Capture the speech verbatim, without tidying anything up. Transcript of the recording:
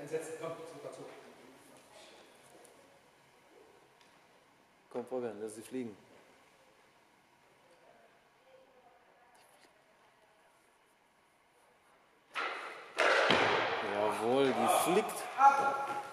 Einsetzen, komm, zurück dazu. Komm, Fabian, lass sie fliegen. Jawohl, die fliegt.